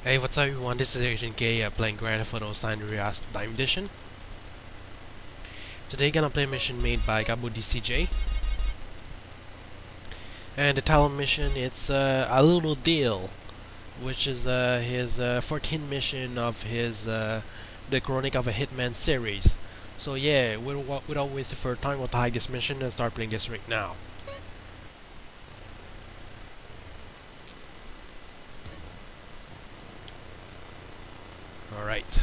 Hey, what's up everyone, this is AznKei playing Grand Theft Auto San Andreas Time Edition. Today gonna play a mission made by Gammoudicj. And the title mission, it's a little deal, which is his 14th mission of his the Chronicle Of A Hitman series. So yeah, without wasting further time, we'll take this mission and start playing this right now. Alright.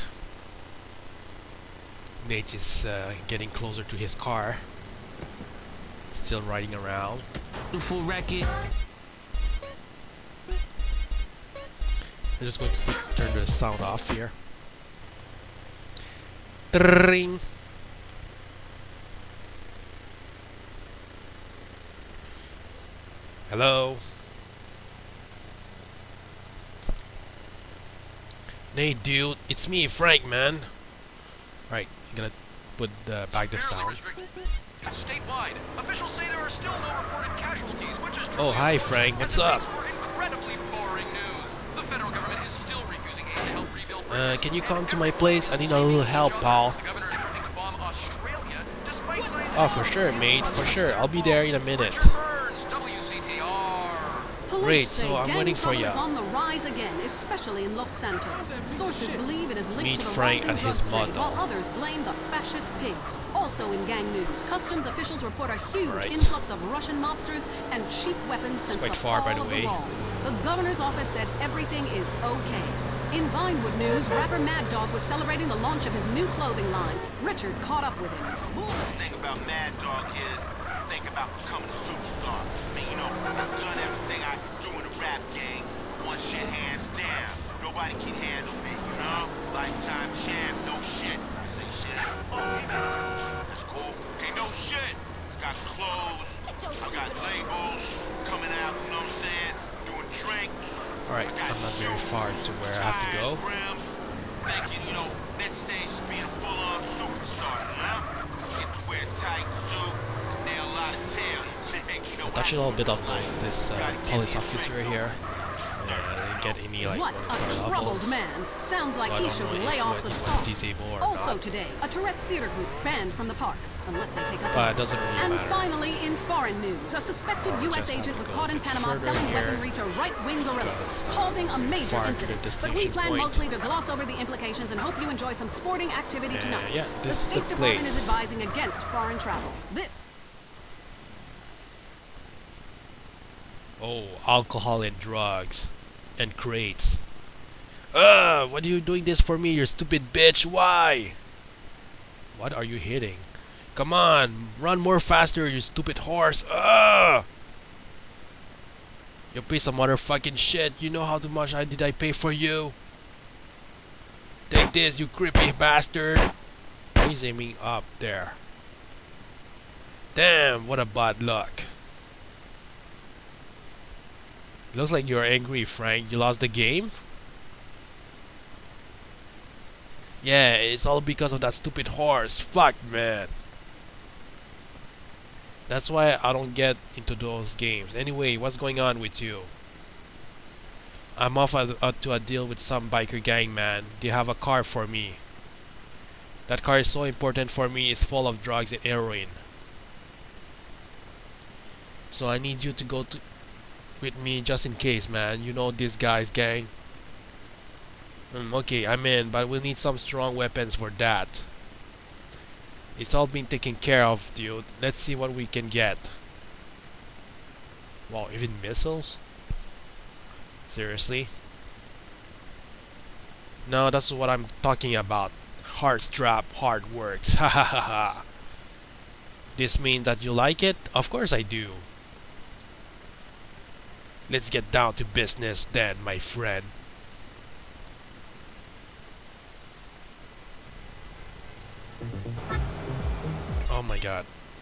Nate is getting closer to his car. Still riding around. Full record. I'm just going to turn the sound off here. Tring. Hello. Nate, dude, it's me, Frank, man. Right, I'm gonna put back the sound. Statewide, officials say there are still no reported casualties, which is true. Oh, hi, Frank. What's up? Incredibly boring news. The federal government is still refusing aid to help rebuild. Can you come to my place? I need a little help, pal. The governor is threatening to bomb Australia, despite scientific. Oh, for sure, mate. For sure. I'll be there in a minute. Burns, WCTR. Great, so I'm waiting for you. On the rise again, especially in Los Santos. Sources believe it is linked Meet to the Frank rising at his drug trade, model. while others blame the fascist pigs. Also in gang news, customs officials report a huge Right. influx of Russian mobsters and cheap weapons since quite the far, by fall the of way. wall. The governor's office said everything is okay. In Vinewood news, rapper Mad Dog was celebrating the launch of his new clothing line. Richard caught up with him. The thing about Mad Dog is, think about becoming a superstar. I mean, you know, I've done everything I could do in the rap game. One shit hands down. Nobody can handle me, you know? Lifetime champ, no shit. I say shit. Oh, hey man, that's cool. Hey, no shit. I got clothes. I got labels coming out, you know what I'm saying? Doing drinks. Alright, I'm not very far to where I have to go. Rims, thinking, you know, next stage is being a full-on superstar, you know? Get to wear tight suit, nail a lot of tail. You know, I'll touch a little bit of this police officer here. I didn't get any like What one-star a troubled levels. man. Sounds So like I he don't should know lay if off he the was salt. disabled or Also not. today, a Tourette's theater group banned from the park, unless they take a But it doesn't really And matter. finally, in foreign news, a suspected I'll U.S. just have agent to was go caught a in bit Panama further selling here weaponry to right-wing guerrillas, because causing a major far to the incident. But we destination plan point. mostly to gloss over the implications and hope you enjoy some sporting activity tonight. Yeah, the this is State the Department place. is advising against foreign travel. This Oh, alcohol and drugs. And crates. What are you doing this for me, you stupid bitch? Why? What are you hitting? Come on, run more faster, you stupid horse. You piece of motherfucking shit. You know how much did I pay for you? Take this, you creepy bastard. He's aiming up there. Damn, what a bad luck. Looks like you're angry, Frank. You lost the game? Yeah, it's all because of that stupid horse. Fuck, man. That's why I don't get into those games. Anyway, what's going on with you? I'm off to a deal with some biker gang, man. They have a car for me. That car is so important for me. It's full of drugs and heroin. So I need you to go with me just in case, man. You know this guy's gang. Okay, I'm in, but we'll need some strong weapons for that. It's all been taken care of, dude. Let's see what we can get. Wow, even missiles? Seriously? No, that's what I'm talking about. Hard strap, hard works. Ha ha ha ha. This means that you like it? Of course I do. Let's get down to business then, my friend. Oh my god.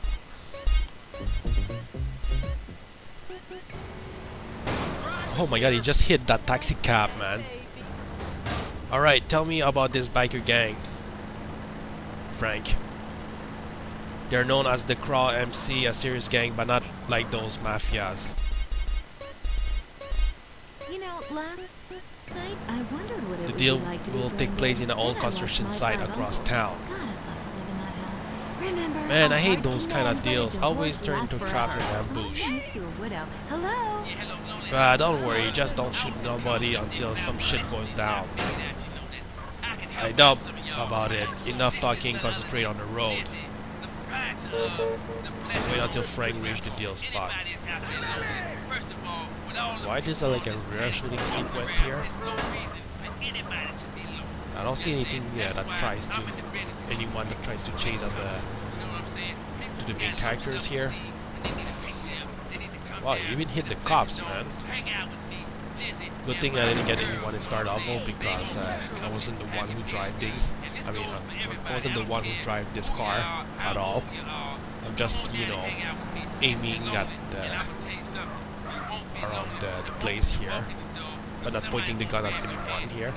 Oh my god, he just hit that taxi cab, man. Alright, tell me about this biker gang, Frank. They're known as the Craw MC, a serious gang, but not like those mafias. You know, last... Tonight, I wondered what it The would deal be like to be will joined take place in an Then old I construction watched my site proud across uncle. town. God, I'd love to live in that house. Remember Man, how I hate hard those kind of He-Man deals. played Always divorce turn lasts into traps and forever. ambush. Unless it makes you a widow. Hello? Don't worry, just don't shoot nobody until some shit goes down. I doubt about it. Enough talking, concentrate on the road. Wait until Frank reaches the deal spot. Why is there like a rear shooting sequence here? I don't see anything there that tries to... anyone that tries to chase at the main characters here. Wow, you even hit the cops, man. Good thing I didn't get anyone in Star Level because I wasn't the one who drive these. I mean, I wasn't the one who drive this car at all. I'm just, you know, aiming at around the place here, but not pointing the gun at anyone here.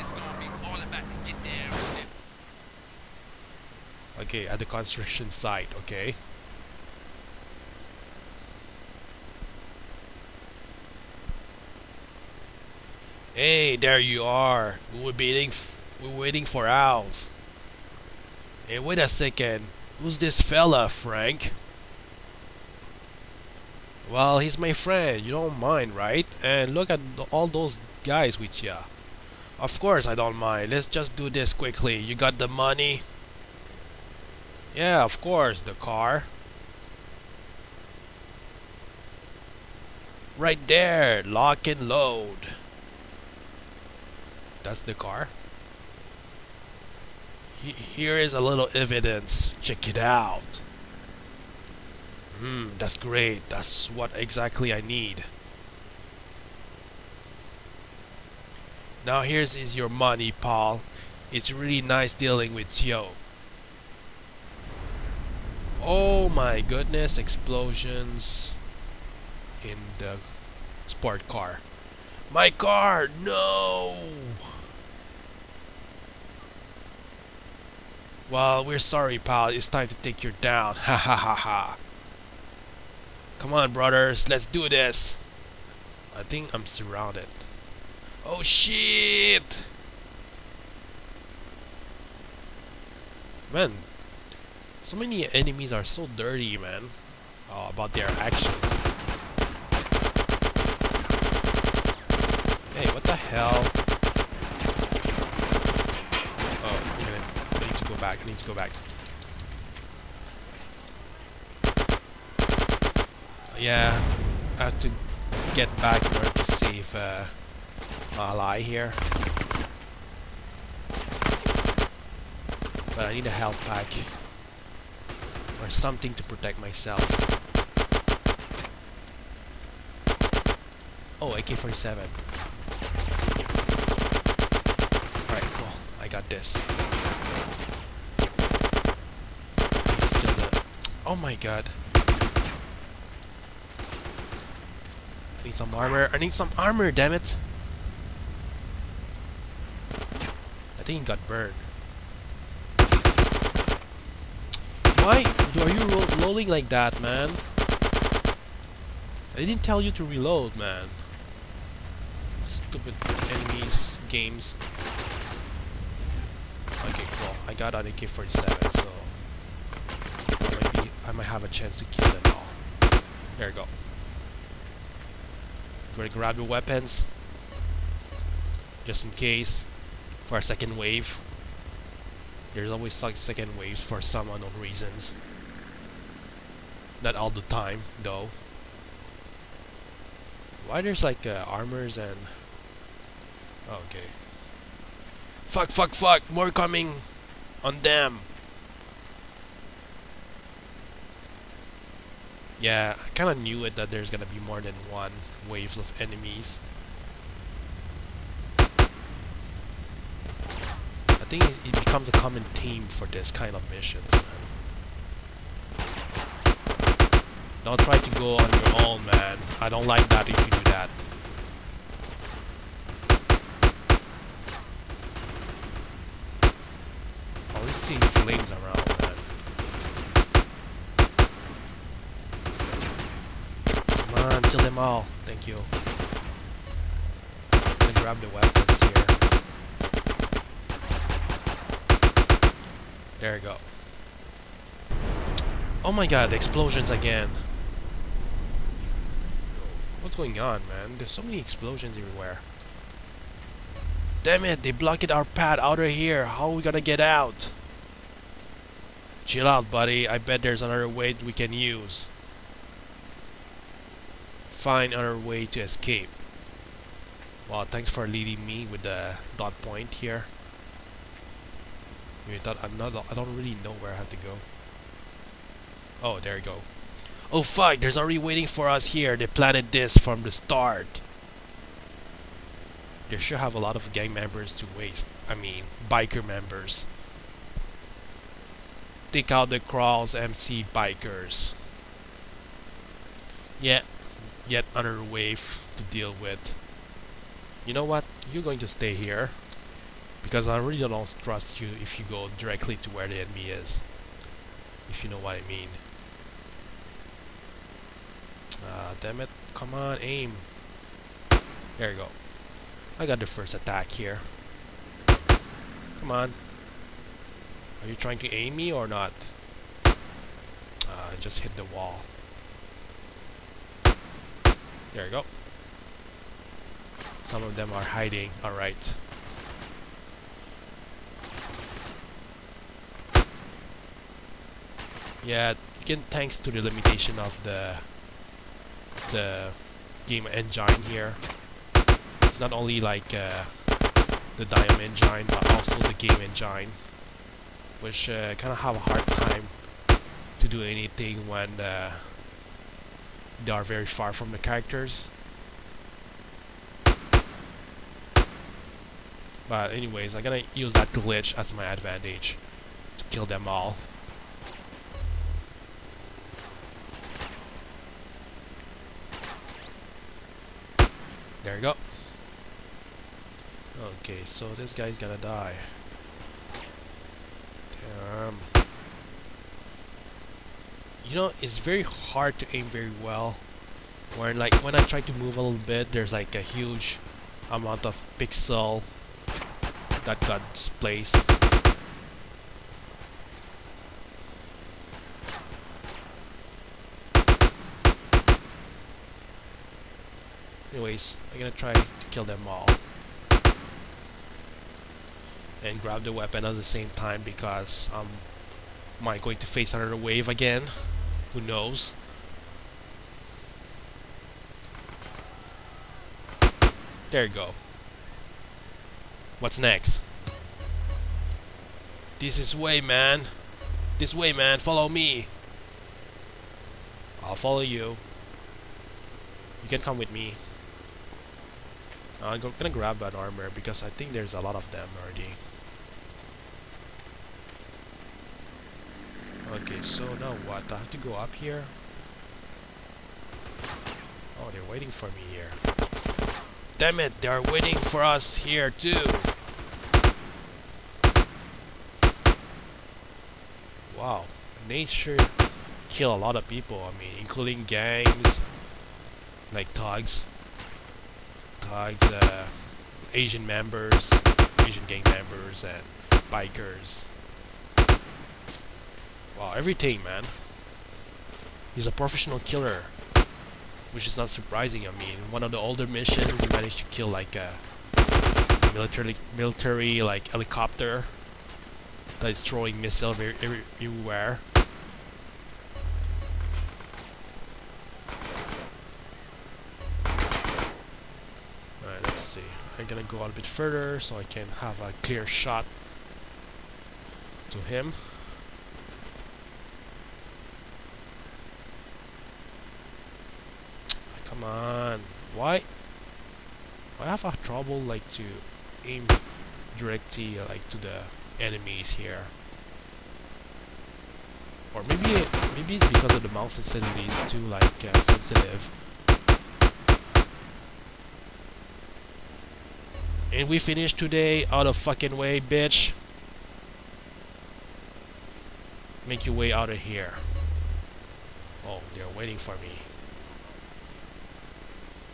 Okay, at the construction site, okay. Hey, there you are. We're waiting for hours. Hey, wait a second. Who's this fella, Frank? Well, he's my friend. You don't mind, right? And look at all those guys with ya. Of course I don't mind. Let's just do this quickly. You got the money? Yeah, of course. The car. Right there. Lock and load. That's the car. Here is a little evidence. Check it out. That's great. That's what exactly I need. Now here's your money, Paul. It's really nice dealing with you. Oh my goodness, explosions in the sport car. My car, no! Well, we're sorry, pal. It's time to take you down. Ha ha ha ha. Come on, brothers. Let's do this. I think I'm surrounded. Oh, shit! Man, so many enemies are so dirty, man. About their actions. Hey, what the hell? Oh, I need to go back. I need to go back. Yeah, I have to get back in order to save my ally here. But I need a health pack or something to protect myself. Oh, AK-47. Alright, cool. I got this. Oh my god. I need some armor. I need some armor, damn it. I think it got burned. Why are you rolling like that, man? I didn't tell you to reload, man. Stupid enemies, games. Okay, cool. I got an AK-47, so maybe I might have a chance to kill them all. There you go. Gonna grab your weapons, just in case, for a second wave. There's always second waves for some unknown reasons. Not all the time, though. Why there's like armors and... Oh, okay. Fuck, fuck, fuck! More coming on them! Yeah, I kinda knew it that there's gonna be more than one waves of enemies. I think it becomes a common theme for this kind of missions, man. Don't try to go on your own, man. I don't like that if you do that. Always see flames around, man. Come on, kill them all. Thank you. I'm gonna grab the weapons here. There you go. Oh my god, explosions again. What's going on, man? There's so many explosions everywhere. Damn it, they blocked our path out of here. How are we gonna get out? Chill out, buddy. I bet there's another way we can use. Find another way to escape. Well, thanks for leading me with the dot point here. I don't really know where I have to go. Oh, there you go. Oh fuck, there's already waiting for us here. They planted this from the start. They should have a lot of gang members to waste. I mean, biker members. Take out the crawls, MC bikers. Yeah, yet another wave to deal with. You know what? You're going to stay here. Because I really don't trust you if you go directly to where the enemy is. If you know what I mean. Damn it. Come on, aim. There you go. I got the first attack here. Come on. Are you trying to aim me or not? Just hit the wall. There you go. Some of them are hiding. Alright. Yeah, again, thanks to the limitation of the game engine here. It's not only like the DYOM engine, but also the game engine, which kind of have a hard time to do anything when they are very far from the characters. But anyways, I'm gonna use that glitch as my advantage to kill them all. There you go. Okay, so this guy's gonna die. Damn. You know, it's very hard to aim very well. When I try to move a little bit, there's like a huge amount of pixel that got displaced. Anyways, I'm gonna try to kill them all. And grab the weapon at the same time because am I going to face another wave again? Who knows? There you go. What's next? This is way, man. This way, man. Follow me. I'll follow you. You can come with me. I'm gonna grab an armor because I think there's a lot of them already. Okay, so now what? I have to go up here? Oh, they're waiting for me here. Damn it, they are waiting for us here too. Wow, Nate sure kill a lot of people. I mean, including gangs, like thugs, Asian members, Asian gang members, and bikers. Wow, everything, man. He's a professional killer. Which is not surprising. I mean, one of the older missions, we managed to kill like a military like helicopter that is throwing missiles everywhere. Alright, let's see. I'm gonna go a bit further so I can have a clear shot to him. Come on, why I have a trouble like to aim directly like to the enemies here, or maybe it's because of the mouse sensitivity is too like sensitive. And we finished today. Out of fucking way, bitch. Make your way out of here. Oh, they're waiting for me.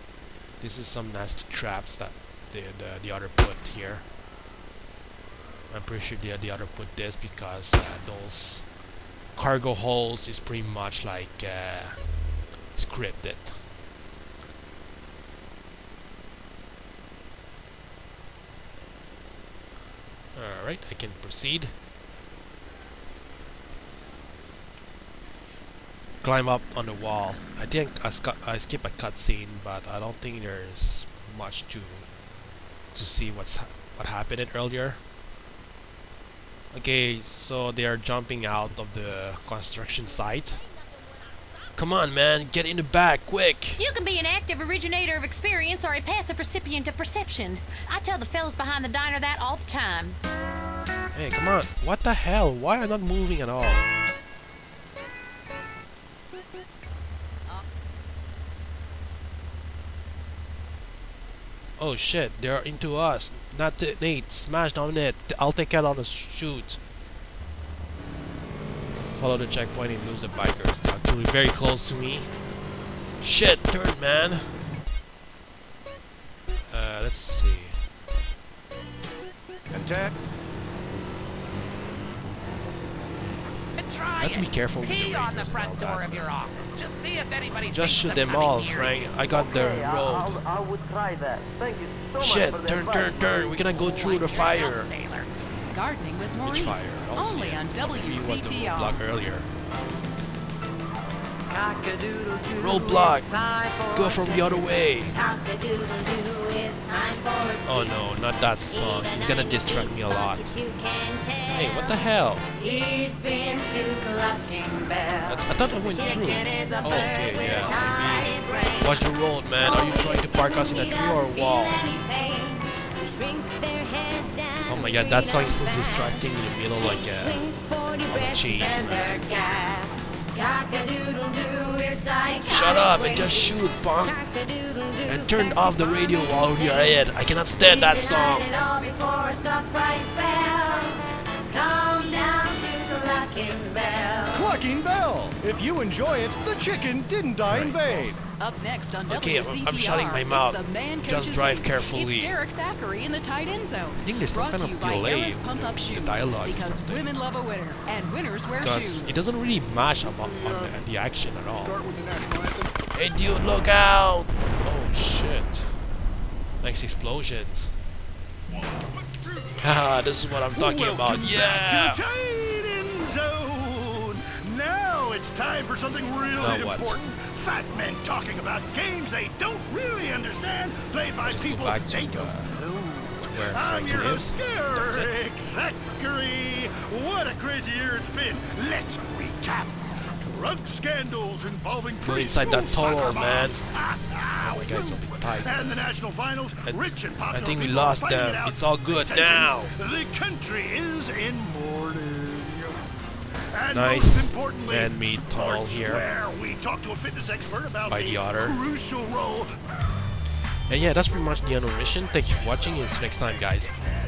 This is some nasty traps that the other put here. I'm pretty sure the other put this because those cargo holds is pretty much like scripted. Alright, I can proceed. Climb up on the wall. I think I skip a cutscene, but I don't think there's much to see what happened earlier. Okay, so they are jumping out of the construction site. Come on, man, get in the back, quick! You can be an active originator of experience or a passive recipient of perception. I tell the fellas behind the diner that all the time. Hey, come on. What the hell? Why am I not moving at all? Oh shit, they're into us. Not Nate, smash down it. I'll take care of the shoot. Follow the checkpoint and lose the bikers. They're actually very close to me. Shit, turn, man. Let's see. Attack. I have to be careful with the Key on the radios front and door all of your office. Just see if anybody Just thinks shoot of them coming all, near Frank. you. I got the road. I would try that. Thank you so Shit, much for the turn, advice. turn, turn. We're gonna go through the fire. Gardening with Which Maurice. fire? Oh, Only see, on maybe it was the WCTR. roadblock earlier. Roadblock! Go from the other way! Oh no, not that song. It's gonna distract me a lot. Hey, what the hell? I thought I went through. Oh, okay, yeah, maybe. Watch the road, man. Are you trying to park us in a tree or a wall? Oh my god, that song is so distracting in the middle, like of a chase, man. Shut up and just shoot, punk! And turn off the radio while you're ahead. I cannot stand that song. Clucking Bell. If you enjoy it, the chicken didn't die in vain. Up next on Okay, WCTR, I'm shutting my it's mouth. the Man Just Coaches drive Inc. carefully. It's Derek Thackeray in the tight end zone. I think there's some Brought kind to of you by delay Ellis Pump Up in the Shoes, dialogue or because something. women love a winner and winners wear Because shoes. it doesn't really match up on the action at all. Hey dude, look out! Oh shit. Nice explosions. Haha, this is what I'm talking about. Yeah! To tight end zone. Now it's time for something really Now what? important. Fat men talking about games they don't really understand, played by Just go people back to, they don't know. where I'm Frank your lives. host, That's it. Derek Thackeray. What a crazy year it's been. Let's recap. Drug scandals involving Go inside that tunnel, man. Oh my God, it's a bit tight. And the national finals, rich and popular I think we people lost fighting them. it out. It's all good Attention, now. The country is in mourning. And Nice most importantly, man-made tunnel sports, here where we talk to a fitness expert about by the otter. crucial role. And yeah, that's pretty much the unknown mission. Thank you for watching and see you next time, guys.